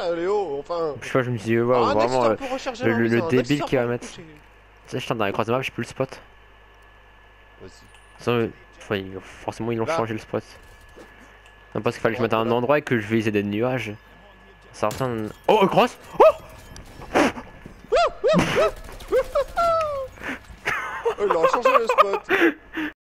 Léo, enfin. Je sais pas, je me suis dit, ouais, Un vraiment Dexter pour recharger la le remise, un débile Dexter qui va pour mettre. coucher. Tu sais, je tente dans les croisements, j'ai plus le spot. Vas-y. Forcément, ils ont Là. changé le spot. Non, parce qu'il fallait que je mette à un Voilà. endroit et que je visais des nuages. Ça ressemble. Oh, cross! Oh, Oh, il a changé le spot.